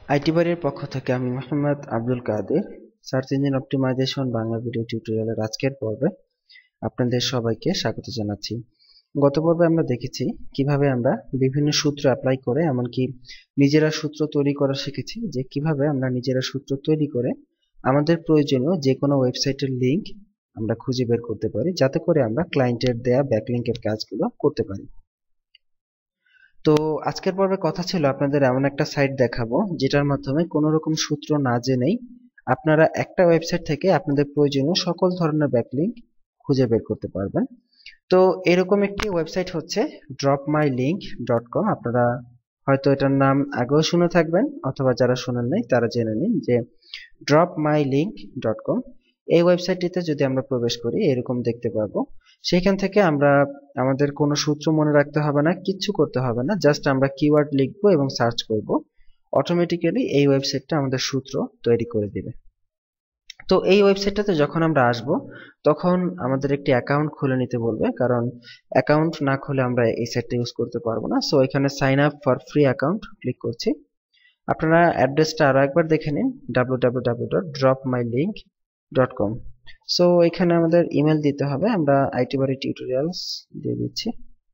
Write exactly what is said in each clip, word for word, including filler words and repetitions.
IT বাড়ির পক্ষ থেকে আমি Mohammad Abdul Kader search engine optimization Bangla video টিউটোরিয়ালের আজকের পর্বে আপনাদের সবাইকে স্বাগত জানাচ্ছি। গত পর্বে আমরা দেখেছি কিভাবে আমরা বিভিন্ন সূত্র অ্যাপ্লাই করে এমনকি নিজেরা সূত্র তৈরি করা শিখেছি, যে কিভাবে আমরা নিজেরা সূত্র তৈরি করে আমাদের প্রয়োজনীয় যে কোনো ওয়েবসাইটের লিংক আমরা খুঁজে বের করতে পারি, যাতে করে আমরা ক্লায়েন্টের দেয়া ব্যাকলিংকের কাজগুলো করতে পারি। তো আজকের পর্বে কথা ছিল আপনাদের এমন একটা সাইট দেখাবো যেটার মাধ্যমে কোনো রকম সূত্র না জেনেই আপনারা একটা ওয়েবসাইট থেকে আপনাদের প্রয়োজনীয় সকল ধরনের ব্যাকলিংক খুঁজে বের করতে পারবেন। তো এরকম একটি ওয়েবসাইট হচ্ছে drop my link dot com. আপনারা হয়তো এটার নাম আগেও শুনে থাকবেন, অথবা যারা শুনেন নাই তারা জেনে নিন যে drop my link dot com এই ওয়েবসাইটটিতে যদি আমরা প্রবেশ করি এরকম দেখতে পাবো। সেখান থেকে আমরা আমাদের কোনো সূত্র মনে রাখতে হবে না, কিচ্ছু করতে হবে না, জাস্ট আমরা কিওয়ার্ড লিখবো এবং সার্চ করব, অটোমেটিক্যালি এই ওয়েবসাইটটা আমাদের সূত্র তৈরি করে দিবে। তো এই ওয়েবসাইটটাতে যখন আমরা আসব তখন আমাদের একটি অ্যাকাউন্ট খুলে নিতে বলবে, কারণ অ্যাকাউন্ট না খুলে আমরা এই সাইটটা ইউজ করতে পারবো না। সো এখানে sign up for free account click করছি। আপনারা অ্যাড্রেসটা আরো একবার দেখে নিন, W W W dot drop my link dot com. So এখানে আমাদের ইমেল দিতে হবে, আমরা আইটি বাড়ি টিউটোরিয়ালস দিয়ে দিচ্ছি।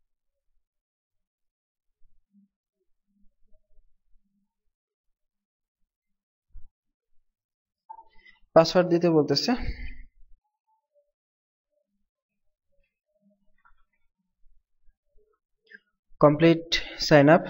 পাসওয়ার্ড দিতে বলতেছে। Complete sign up.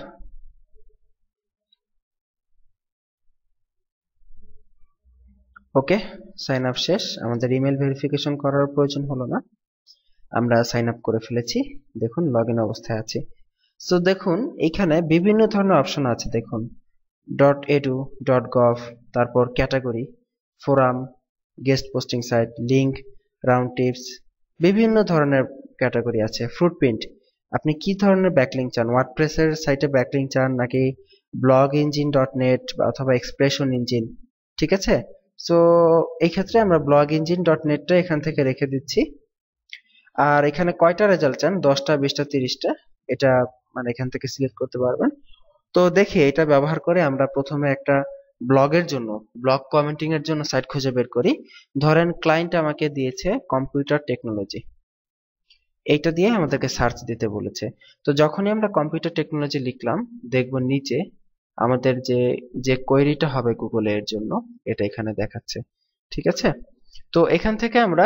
Okay, sign up শেষ। আমাদের ইমেল ভেরিফিকেশন করার প্রয়োজন হলো না, আমরা সাইন আপ করে ফেলেছি। দেখুন লগ ইন অবস্থায় আছে। সো দেখুন এখানে বিভিন্ন ধরনের অপশন আছে। দেখুন ডট এডু, ডট গভ, তারপর category, forum, guest posting site, link, round tips, বিভিন্ন ধরনের ক্যাটাগরি আছে। ফুটপ্রিন্ট, আপনি কি ধরনের ব্যাকলিংক চান, ওয়ার্ডপ্রেসের সাইটে ব্যাকলিংক চান নাকি ব্লগ ইঞ্জিন ডট নেট অথবা এক্সপ্রেশন ইঞ্জিন, ঠিক আছে। সো এই ক্ষেত্রে আমরা ব্লগ ইঞ্জিন ডট নেটটা এখান থেকে রেখে দিচ্ছি। আর এখানে কয়টা রেজাল্ট চান, দশটা, বিশটা, তিরিশটা, এটা মানে এখান থেকে সিলেক্ট করতে পারবেন। তো দেখি এটা ব্যবহার করে আমরা প্রথমে একটা ব্লগের জন্য, ব্লগ কমেন্টিং এর জন্য সাইট খুঁজে বের করি। ধরেন ক্লায়েন্ট আমাকে দিয়েছে কম্পিউটার টেকনোলজি, এইটা দিয়ে আমাদেরকে সার্চ দিতে বলেছে। তো যখনই আমরা কম্পিউটার টেকনোলজি লিখলাম, দেখব নিচে আমাদের যে যে কোয়েরিটা হবে গুগলে এর জন্য, এটা এখানে দেখাচ্ছে, ঠিক আছে। তো এখান থেকে আমরা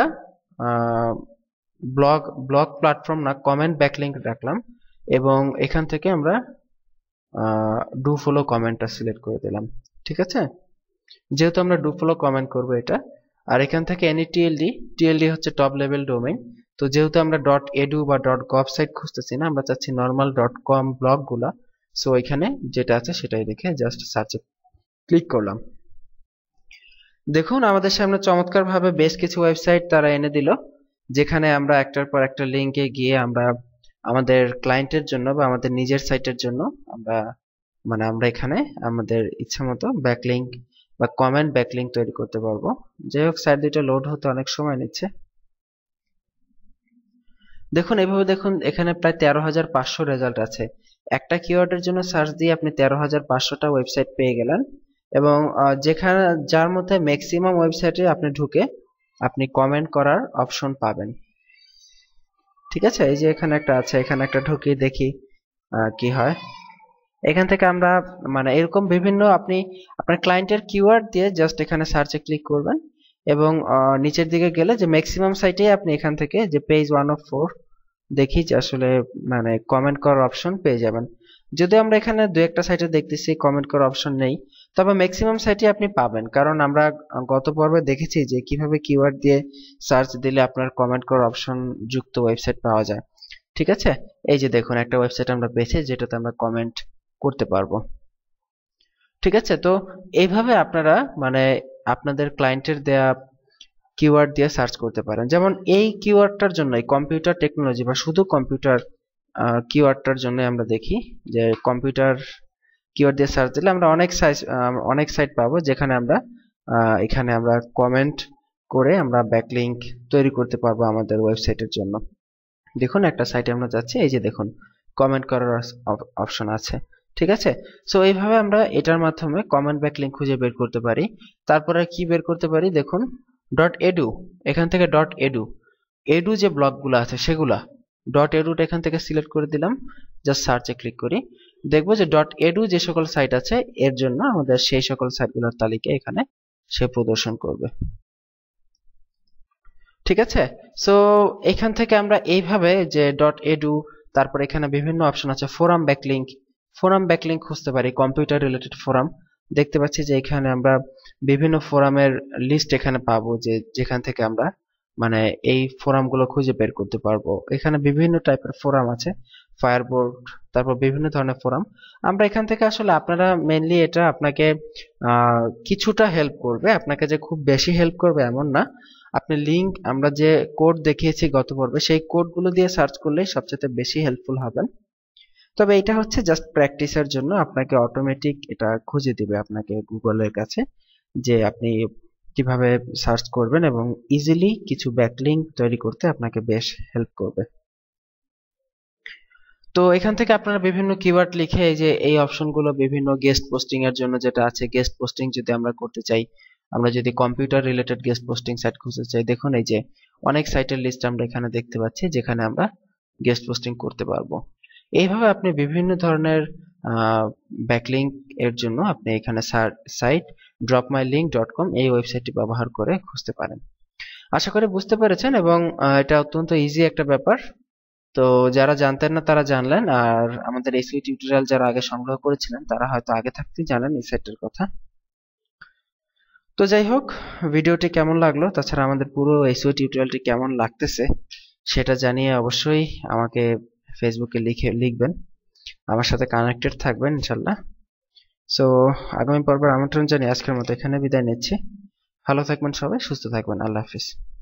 ব্লগ ব্লগ প্ল্যাটফর্ম না কমেন্ট ব্যাকলিংক রাখলাম, এবং এখান থেকে আমরা ডু ফলো কমেন্টটা সিলেক্ট করে দিলাম, ঠিক আছে। যেহেতু আমরা ডু ফলো কমেন্ট করব এটা, আর এখান থেকে এনি টিএলডি, টিএলডি হচ্ছে টপ লেভেল ডোমেইন। তো যেহেতু আমরা ডট এডু বা ডট গভ সাইট খুঁজতেছি না, আমরা চাচ্ছি নর্মাল ডট কম ব্লগ গুলা। সো এখানে যেটা আছে সেটাই দেখে জাস্ট সার্চে ক্লিক করলাম। দেখুন আমাদের সামনে চমৎকার ভাবে বেশ কিছু ওয়েবসাইট তারা এনে দিল, যেখানে আমরা একটার পর একটা লিঙ্কে গিয়ে আমরা আমাদের ক্লায়েন্টের জন্য বা আমাদের নিজের সাইটের জন্য আমরা মানে আমরা এখানে আমাদের ইচ্ছা মতো ব্যাকলিংক বা কমেন্ট ব্যাকলিংক তৈরি করতে পারবো। যাই হোক, সাইট দুটো লোড হতে অনেক সময় নিচ্ছে। দেখুন এভাবে, দেখুন এখানে প্রায় তেরো হাজার পাঁচশো রেজাল্ট আছে। একটা কিওয়ার্ডের জন্য সার্চ দিয়ে আপনি তেরো হাজার পাঁচশোটা ওয়েবসাইট পেয়ে গেলেন, এবং যেখানে যার মধ্যে ম্যাক্সিমাম ওয়েবসাইটে আপনি ঢুকে আপনি কমেন্ট করার অপশন পাবেন, ঠিক আছে। এই যে এখানে একটা আছে, এখানে একটা ঢুকি দেখি কি হয়। এখান থেকে আমরা মানে এরকম বিভিন্ন আপনি আপনার ক্লায়েন্টের কিওয়ার্ড দিয়ে জাস্ট এখানে সার্চে ক্লিক করবেন, এবং নিচের দিকে গেলে যে ম্যাক্সিমাম সাইটে আপনি এখান থেকে যে পেজ ওয়ান অফ ফোর দেখি যে আসলে মানে কমেন্ট করার অপশন পেয়ে যাবেন। যদি আমরা এখানে দু একটা সাইটে দেখতেছি কমেন্ট করার অপশন নেই, তবে ম্যাক্সিমাম সাইটে আপনি পাবেন, কারণ আমরা গত পর্বে দেখেছি যে কিভাবে কিওয়ার্ড দিয়ে সার্চ দিলে আপনার কমেন্ট করার অপশন যুক্ত ওয়েবসাইট পাওয়া যায়, ঠিক আছে। এই যে দেখুন একটা ওয়েবসাইট আমরা পেয়েছি যেটাতে আমরা কমেন্ট করতে পারবো, ঠিক আছে। তো এইভাবে আপনারা মানে আপনাদের ক্লায়েন্টের দেয়া কিওয়ার্ড দিয়ে সার্চ করতে পারেন। যেমন এই কিওয়ার্ডটার জন্য কম্পিউটার টেকনোলজি বা শুধু কম্পিউটার কিওয়ার্ডটার জন্য আমরা দেখি যে কম্পিউটার কিওয়ার্ড দিয়ে সার্চ দিলে আমরা অনেক সাইট অনেক সাইট পাবো, যেখানে আমরা এখানে আমরা কমেন্ট করে আমরা ব্যাকলিংক তৈরি করতে পারবো আমাদের ওয়েবসাইটের জন্য। দেখুন একটা সাইটে আমরা যাচ্ছি, এই যে দেখুন কমেন্ট করার অপশন আছে, ঠিক আছে। সো এইভাবে আমরা এটার মাধ্যমে কমন ব্যাকলিঙ্ক খুঁজে বের করতে পারি। তারপরে কি বের করতে পারি দেখুন, ডট এডু, এখান থেকে ডট এডু এডু যে ব্লকগুলো আছে সেগুলা ডট এডুটা এখান থেকে সিলেক্ট করে দিলাম, জাস্ট সার্চে ক্লিক করি, দেখবো যে ডট এডু যে সকল সাইট আছে এর জন্য আমাদের সেই সকল সাইটগুলোর তালিকা এখানে সে প্রদর্শন করবে। ঠিক আছে। সো এখান থেকে আমরা এইভাবে যে ডট এডু, তারপর এখানে বিভিন্ন অপশন আছে, ফোরাম ব্যাকলিঙ্ক, ফোরাম ব্যাকলিঙ্ক খুঁজতে পারি, কম্পিউটার রিলেটেড ফোরাম। দেখতে পাচ্ছি যে এখানে আমরা বিভিন্ন ফোরামের লিস্ট এখানে পাবো, যে যেখান থেকে আমরা মানে এই ফোরামগুলো খুঁজে বের করতে পারবো। এখানে বিভিন্ন টাইপের ফোরাম আছে, ফায়ারবোর্ড, তারপর বিভিন্ন ধরনের ফোরাম। আমরা এখান থেকে আসলে আপনারা মেইনলি এটা আপনাকে আহ কিছুটা হেল্প করবে, আপনাকে যে খুব বেশি হেল্প করবে এমন না। আপনি লিংক, আমরা যে কোড দেখিয়েছি গত পর্বে, সেই কোডগুলো দিয়ে সার্চ করলেই সবচেয়ে বেশি হেল্পফুল হবেন। তবে এটা হচ্ছে জাস্ট প্র্যাকটিসের জন্য, আপনাকে অটোমেটিক এটা খুঁজে দিবে আপনাকে গুগলের কাছে, যে আপনি কিভাবে সার্চ করবেন এবং ইজিলি কিছু ব্যাকলিঙ্ক তৈরি করতে আপনাকে বেশ হেল্প করবে। তো এখান থেকে আপনারা বিভিন্ন কিওয়ার্ড লিখে এই যে এই অপশনগুলো, বিভিন্ন গেস্ট পোস্টিং এর জন্য যেটা আছে, গেস্ট পোস্টিং যদি আমরা করতে চাই, আমরা যদি computer related guest posting site খুঁজতে চাই, দেখুন এই যে অনেক সাইটের লিস্ট আমরা এখানে দেখতে পাচ্ছি যেখানে আমরা গেস্ট পোস্টিং করতে পারবো। এইভাবে আপনি বিভিন্ন ধরনের ব্যাকলিঙ্ক এর জন্য আপনি এখানে site drop my link dot com এই ওয়েবসাইটটি ব্যবহার করে খুঁজতে পারেন। আশা করি বুঝতে পেরেছেন, এবং এটা অত্যন্ত ইজি একটা ব্যাপার। তো যারা জানতেন না তারা জানলেন, আর আমাদের এসইও টিউটোরিয়াল যারা আগে সংগ্রহ করেছিলেন তারা হয়তো আগে থাকতেই জানেন এই সাইটের কথা। তো যাই হোক, ভিডিওটি কেমন লাগলো, তাছাড়া আমাদের পুরো এসইও টিউটোরিয়ালটি কেমন লাগতেছে সেটা জানিয়ে অবশ্যই আমাকে ফেসবুকে লিখে লিখবেন, আমার সাথে কানেক্টেড থাকবেন ইনশাল্লাহ। সো আগামী পর্বের আমন্ত্রণ জানিয়ে আজকের মতো এখানে বিদায় নিচ্ছি। ভালো থাকবেন সবাই, সুস্থ থাকবেন, আল্লাহ হাফিজ।